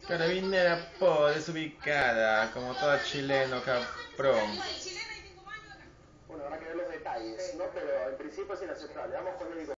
Carabinera po, desubicada, como todo chileno caprón. Bueno, habrá que ver los detalles, ¿no? Pero en principio es inaceptable. Vamos con el